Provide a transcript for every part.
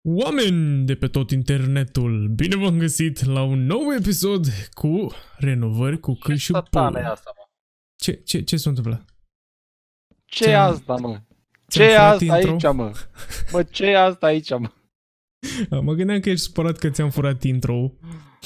Oameni de pe tot internetul, bine v-am găsit la un nou episod cu renovări cu câini și Satana e asta, mă. Ce se întâmplă? Ce e asta, mă? Ce e asta aici, mă? Mă, ce e asta aici, mă? Mă gândeam că ești supărat că ți-am furat intro-ul.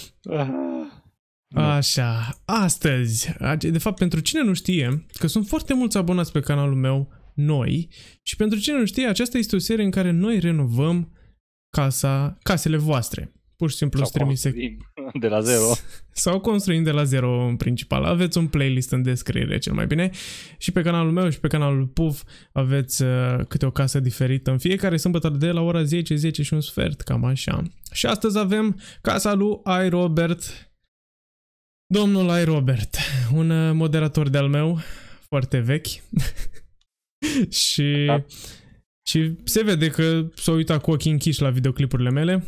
Așa, astăzi, de fapt pentru cine nu știe, că sunt foarte mulți abonați pe canalul meu, noi, și pentru cine nu știe, aceasta este o serie în care noi renovăm casele voastre. Pur și simplu îți trimise de la zero. Sau construim de la zero în principal. Aveți un playlist în descriere cel mai bine. Și pe canalul meu și pe canalul Puf aveți câte o casă diferită în fiecare sâmbătă de la ora 10, 10 și un sfert, cam așa. Și astăzi avem casa lui iRobert. Domnul iRobert, un moderator de-al meu, foarte vechi. Și se vede că s-a uitat cu ochii închiși la videoclipurile mele.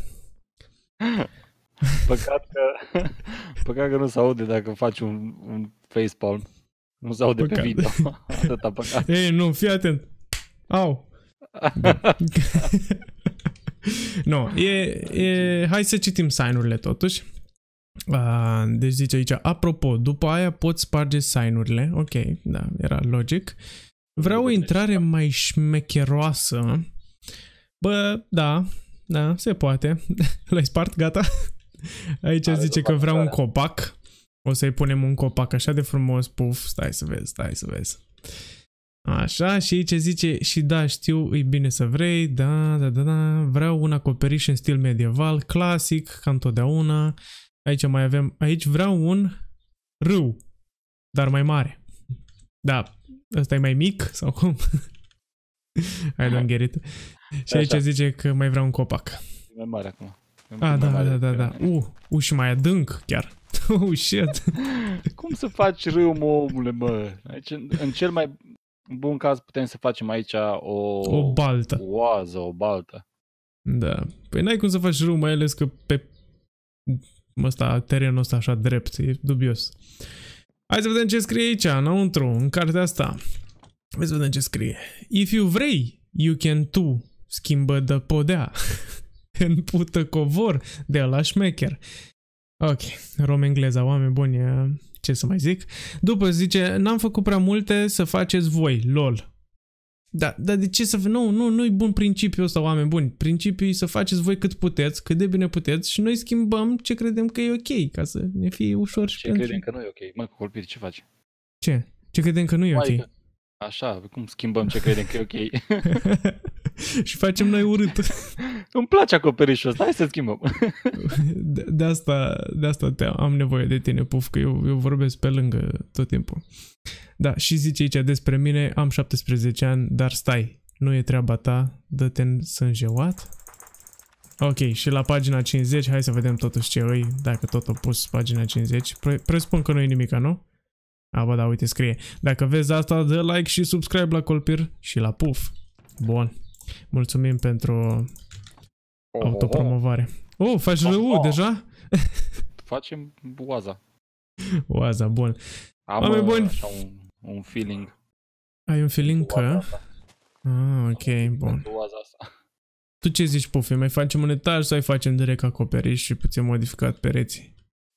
Păcat că nu se aude dacă faci un facepalm. Nu se aude pe video. Atâta păcat. Ei, nu, fii atent. Au. No, hai să citim sign-urile totuși. Deci zice aici, apropo, după aia poți sparge sign-urile. Ok, da, era logic. Vreau o intrare mai șmecheroasă. Bă, da, se poate. L-ai spart, gata? Aici zice că vreau un copac. O să-i punem un copac așa de frumos. Puf, stai să vezi. Așa, și aici zice, și da, știu, e bine să vrei, da, vreau un acoperiș în stil medieval, clasic, ca întotdeauna. Aici mai avem, aici vreau un râu, dar mai mare. Da, ăsta e mai mic sau cum? I don't get it. Și aici zice că mai vreau un copac. E mai mare acum. Da. Și mai adânc chiar. Oh, shit. Cum să faci râu, mă, omule, mă? Aici, în cel mai bun caz putem să facem aici o baltă. O oază, o baltă. Da. Păi n-ai cum să faci râu, mai ales că pe terenul ăsta așa drept. E dubios. Hai să vedem ce scrie aici, înăuntru, în cartea asta. Hai să vedem ce scrie. If you vrei, you can too. Schimbă de podea. În pută covor de ăla șmecher. Ok, rom-engleza, oameni buni, ce să mai zic. După zice, n-am făcut prea multe, să faceți voi, lol. Dar de ce să... Nu-i bun principiul ăsta, oameni buni. Principiul e să faceți voi cât puteți, cât de bine puteți și noi schimbăm ce credem că e ok, ca să ne fie ușor și pentru... Ce credem că nu e ok? Mă, Colpir, ce faci? Ce? Ce credem că nu e ok? Așa, cum schimbăm ce credem că e ok? Și facem noi urât. Îmi place acoperișul ăsta, hai să schimbăm. De asta am nevoie de tine, Puf, că eu vorbesc pe lângă tot timpul. Da, și zice aici despre mine, am 17 ani, dar stai, nu e treaba ta, dă-te în sânjeuat. Ok, și la pagina 50, hai să vedem totuși ce îi, dacă tot a pus pagina 50. Presupun că nu e nimica, nu? Bă, da, uite, scrie. Dacă vezi asta, dă like și subscribe la Colpir și la Puf. Bun. Mulțumim pentru autopromovare. Faci râu deja? Facem oaza. Oaza, bun. Am buni. Așa un feeling. Ai un feeling că? Ok, bun. Tu ce zici, Pufi? Mai facem un etaj sau facem direct acoperiș și puțin modificat pereții?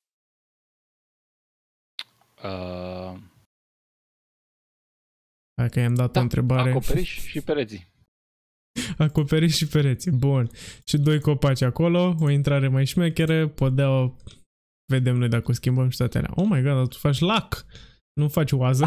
Dacă i-am dat o întrebare. Acoperiș și pereții. Acoperiș și pereții, bun. Și 2 copaci acolo, o intrare mai șmecheră, podea, vedem noi dacă o schimbăm și toate alea. Oh my god, dar tu faci lac, nu faci oază.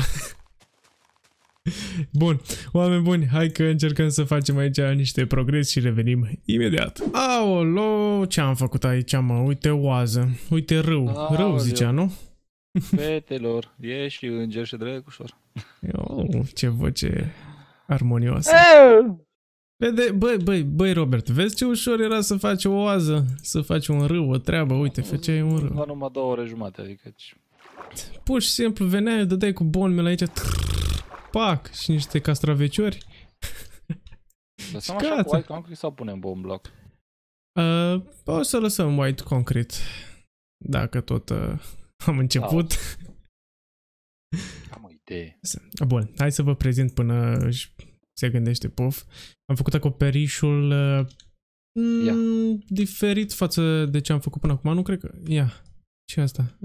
Bun, oameni buni, hai că încercăm să facem aici niște progres și revenim imediat. Aolo, ce am făcut aici, mă? Uite oază, uite râu, râu zicea, nu? Fetelor, ești și înger și drăgușor. Ce voce armonioasă. Vede, băi, Robert, vezi ce ușor era să faci o oază, să faci un râu, o treabă, uite, făceai un râu. Numai 2 ore jumate, adică... Pur și simplu veneai, dădeai cu bonmele aici, pac, și niște castraveciori. Lăsăm așa cu white concrete sau punem bomb block? O să lăsăm white concrete, dacă tot am început. Am o idee. Bun, hai să vă prezint până se gândește Puf. Am făcut acoperișul Diferit față de ce am făcut până acum, nu cred că... Ia, ce asta?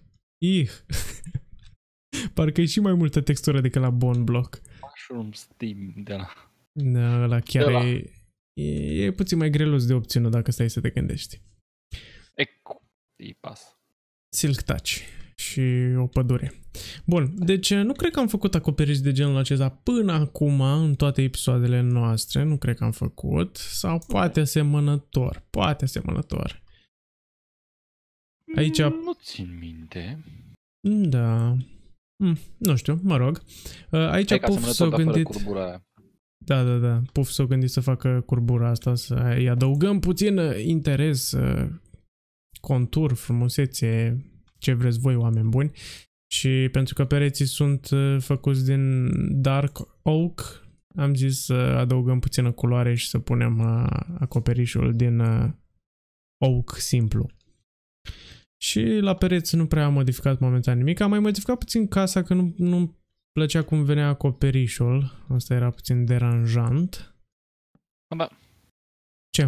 Parcă e și mai multă textură decât la Bone Block. Mushroom Steam de la... Da, ăla chiar de la... e puțin mai grelos de obținut dacă stai să te gândești. Îi pas. Silk Touch și o pădure. Bun, deci nu cred că am făcut acoperiș de genul acesta până acum în toate episoadele noastre. Nu cred că am făcut. Sau poate asemănător. Poate asemănător. Aici... Nu țin minte. Da. Nu știu, mă rog. Aici Puf s-a gândit... Da. Puf s-a gândit să facă curbura asta, să-i adăugăm puțin interes, contur, frumusețe, ce vreți voi, oameni buni. Și pentru că pereții sunt făcuți din dark oak, am zis să adăugăm puțină culoare și să punem acoperișul din oak simplu. Și la pereți nu prea am modificat momentan nimic. Am mai modificat puțin casa, că nu plăcea cum venea acoperișul. Asta era puțin deranjant. Da. Ce?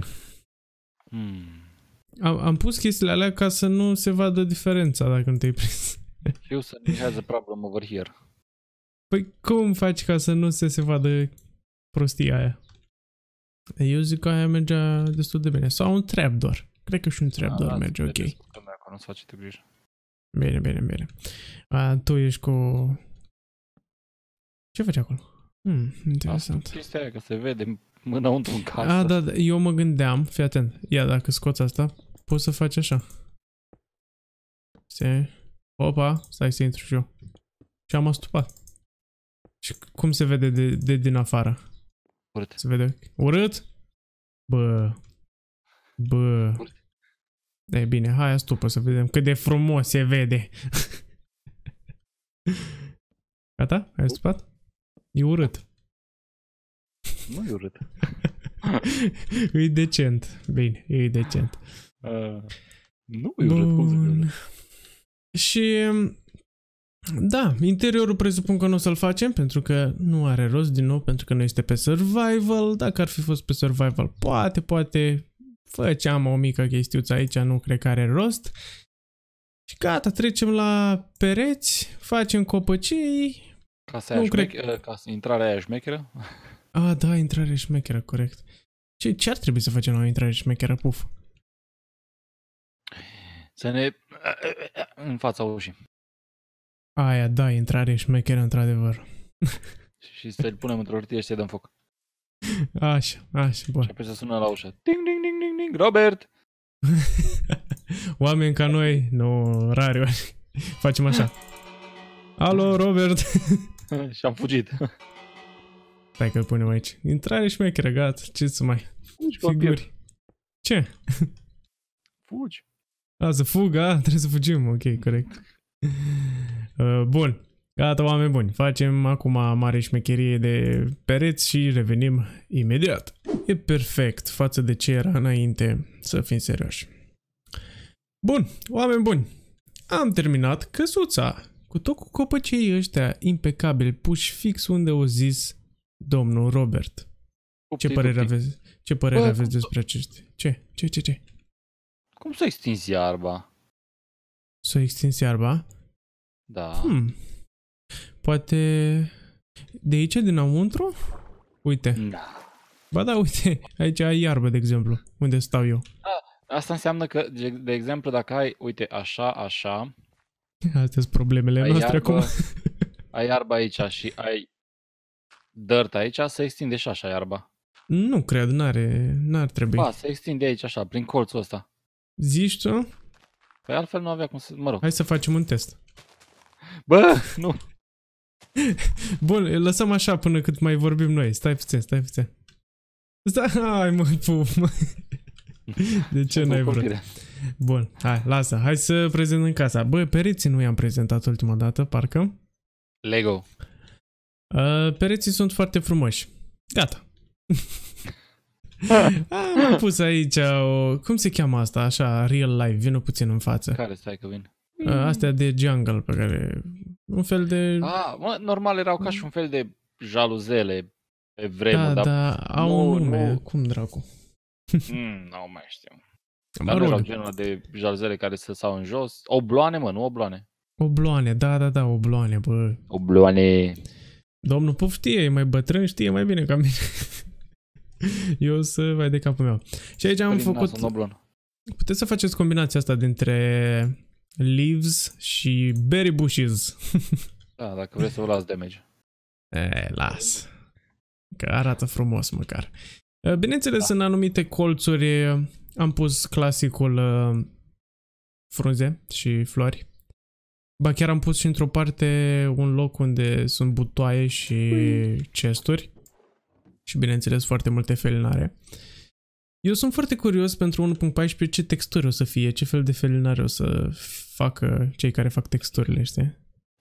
Am pus chestiile alea ca să nu se vadă diferența dacă nu te-ai prins. Houston has a problem over here. Păi cum faci ca să nu se vadă prostia aia? Eu zic că aia mergea destul de bine. Sau un trapdoor. Cred că și un trapdoor merge ok. Nu-ți face tu grijă. Bine. Tu ești cu... Ce faci acolo? Interesant. Asta chestia aia, că se vede înăuntru în casă. Da, eu mă gândeam, fii atent. Ia, dacă scoți asta, poți să faci așa. Opa, stai să intru și eu. Și am astupat. Și cum se vede de din afară? Urât. Se vede urât? Bă. Urât. E bine, hai astupă să vedem cât de frumos se vede. Gata? Ai astupat? E urât. Nu e urât. E decent. Bine, e decent. Nu e urât, cum să fie. Și da, interiorul presupun că nu o să-l facem pentru că nu are rost din nou, pentru că nu este pe survival. Dacă ar fi fost pe survival, poate făceam o mică chestiuță aici, nu cred că are rost. Și gata, trecem la pereți, facem copăcii. Intrarea aia șmecheră? Da, intrare șmecheră, corect. Ce ar trebui să facem la o intrare șmecheră, Puf? Să ne... în fața ușii. Aia, da, intrare șmecheră, într-adevăr. Și să-l punem într-o hârtie și să-i dăm foc. Așa, bun. Și apoi să sună la ușă. Ding, ding, ding, ding, ding, Robert! Oameni ca noi, nu, rari ori. Facem așa. Alo, Robert! Și am fugit. Stai că-l punem aici. Intrare șmecheră, gata, ce să mai... Figuri. Ce? Fugi. Să fug, trebuie să fugim, ok, corect. Bun, gata, oameni buni. Facem acum mare șmecherie de pereți și revenim imediat. E perfect față de ce era înainte, să fim serioși. Bun, oameni buni. Am terminat căsuța. Cu tot cu copăcei ăștia impecabili, puși fix unde o zis domnul Robert. Ce părere aveți despre aceștia? Ce? Cum s-a extins iarba? S-a extins iarba? Da. Poate de aici, dinăuntru? Uite. Da. Ba da, uite, aici ai iarbă, de exemplu, unde stau eu. Asta înseamnă că, de exemplu, dacă ai, uite, așa... Astea sunt problemele noastre acum. Ai iarbă aici și ai dirt aici, se extinde și așa iarba. Nu cred, n-ar trebui. Ba, se extinde aici așa, prin colțul ăsta. Zici tu? Păi altfel nu avea cum să... Mă rog. Hai să facem un test. Bă, nu! Bun, lăsăm așa până cât mai vorbim noi. Stai puțin. Hai mă, Puf. De ce n-ai vrut? Bun, hai să prezentăm casa. Bă, pereții nu i-am prezentat ultima dată, parcă. Lego. Pereții sunt foarte frumoși. Gata. Am pus aici cum se cheamă asta? Așa, real life, vină puțin în față. Care, stai că vin? Astea de jungle pe care... Un fel de... Normal erau ca și un fel de jaluzele pe vremuri, dar au un nume, cum dracu? Nu mai știu. Mă Dar nu erau rog, genul de jalzele care se stau în jos. Obloane, mă, nu obloane. obloane, da, obloane, bă. Obloane. Domnul Puftie, e mai bătrân, știe mai bine ca mine. Eu să vai de capul meu. Și aici am făcut... Puteți să faceți combinația asta dintre leaves și berry bushes. Da, dacă vreți să vă las damage. Las. Că arată frumos măcar. Bineînțeles, în anumite colțuri am pus clasicul frunze și flori. Ba chiar am pus și într-o parte un loc unde sunt butoaie și chesturi. Și bineînțeles foarte multe felinare. Eu sunt foarte curios pentru 1.14 ce texturi o să fie, ce fel de felinare o să facă cei care fac texturile, știi?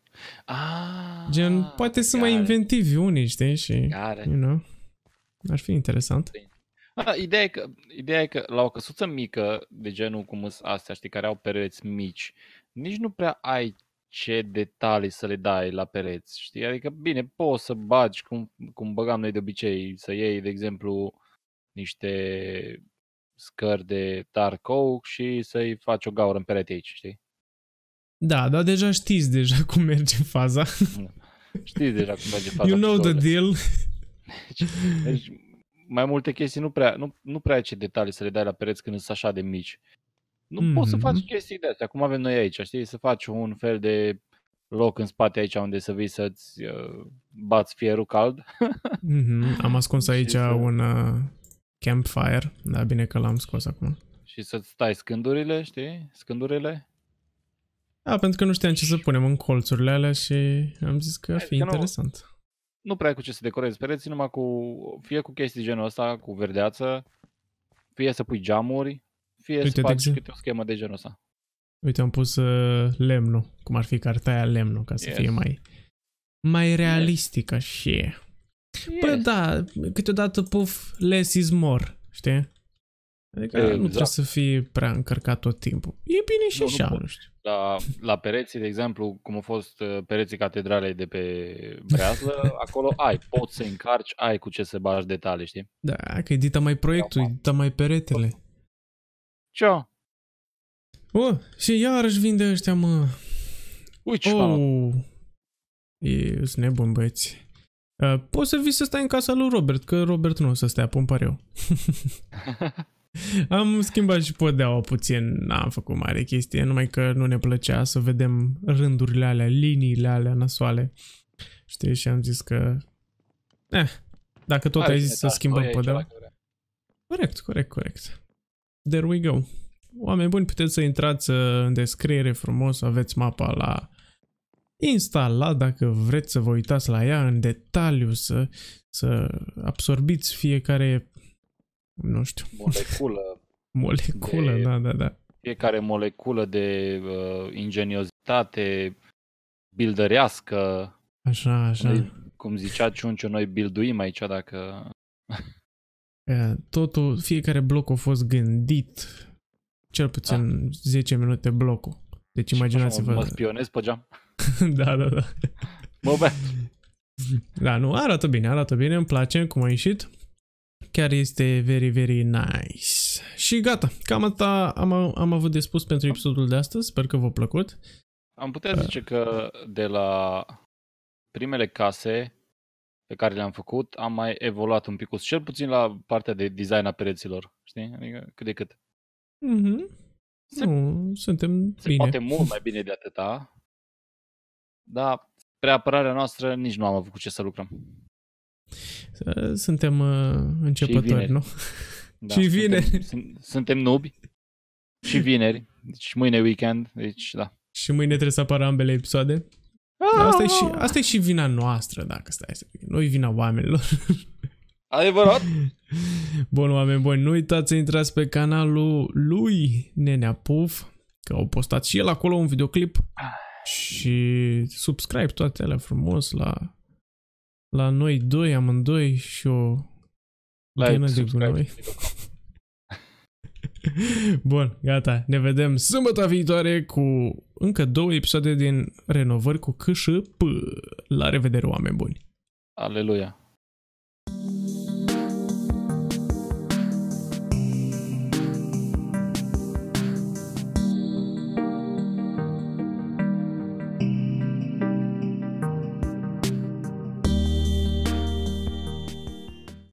Gen, poate sunt mai inventivi unii, știi? Și, you know, ar fi interesant. Ideea e că la o căsuță mică, de genul cum sunt astea, știi, care au pereți mici, nici nu prea ai ce detalii să le dai la pereți, știi? Adică, bine, poți să bagi, cum băgam noi de obicei, să iei, de exemplu, niște scări de dark oak și să-i faci o gaură în perete aici, știi? Da, dar deja știți deja cum merge faza. Știți deja cum merge faza. You know the deal. Deci mai multe chestii nu prea ai ce detalii să le dai la pereți când sunt așa de mici. Nu poți să faci chestii de astea, cum avem noi aici, știi? Să faci un fel de loc în spate aici unde să vii să-ți bați fierul cald. Am ascuns aici un campfire, dar bine că l-am scos acum. Și să-ți stai scândurile, știi? Scândurile. Da, pentru că nu știam ce să punem în colțurile alea și am zis că ar fi interesant. Nu prea ai cu ce să decorezi pereții, numai fie cu chestii genul ăsta, cu verdeață, fie să pui geamuri, fie să faci câte o schemă de genul ăsta. Uite, am pus lemnul, cum ar fi cartaia lemnul, ca să fie mai realistic așa. Bă, da, câteodată less is more, știi? Adică nu trebuie să fie prea încărcat tot timpul. E bine și așa, nu știu. La pereții, de exemplu, cum au fost pereții catedralei de pe breaslă, acolo poți să încarci, ai cu ce să bagi detalii, știi? Da, că edita mai proiectul, edita mai peretele. Ce? Și iarăși vin de ăștia, mă. Uite, e-s nebun, băieți. Poți să vii să stai în casa lui Robert, că Robert nu o să stea, pun pariu. Am schimbat și podeaua puțin, n-am făcut mare chestie, numai că nu ne plăcea să vedem rândurile alea, liniile alea nasoale. Știi, și am zis că... dacă tot ai zis să schimbăm podeaua... Corect. There we go. Oameni buni, puteți să intrați în descriere frumos, aveți mapa la instalat, dacă vreți să vă uitați la ea în detaliu, să absorbiți fiecare, nu știu, moleculă, da. Fiecare moleculă de ingeniozitate buildărească. Așa. Cum zicea Ciuncio, noi builduim aici dacă... Totul, fiecare bloc a fost gândit, cel puțin 10 minute blocul. Deci imaginați-vă... Mă spionez pe geam. Da. Mă bea. Da, nu, arată bine, îmi place cum a ieșit. Chiar este very, very nice. Și gata, cam atât am avut de spus pentru episodul de astăzi, sper că v-a plăcut. Am putea zice că de la primele case pe care le-am făcut, am mai evoluat un pic, cel puțin la partea de design a pereților, știi? Adică cât de cât. Suntem bine. Poate mult mai bine de atâta, dar spre apărarea noastră nici nu am avut cu ce să lucrăm. Suntem începători, nu? Da, și vineri. Suntem nubi. Și vineri. Deci mâine e weekend, deci da. Și mâine trebuie să apară ambele episoade. Asta e și vina noastră, dacă stai să fie. Nu e vina oamenilor. Adevărat? Bun, oameni buni, nu uitați să intrați pe canalul lui Nenea Puf, că au postat și el acolo un videoclip. Și subscribe toate alea frumos la noi doi, amândoi și o ghenă de gunoi. Bun, gata. Ne vedem sâmbătă viitoare cu încă 2 episoade din renovări cu C și P. La revedere, oameni buni! Aleluia!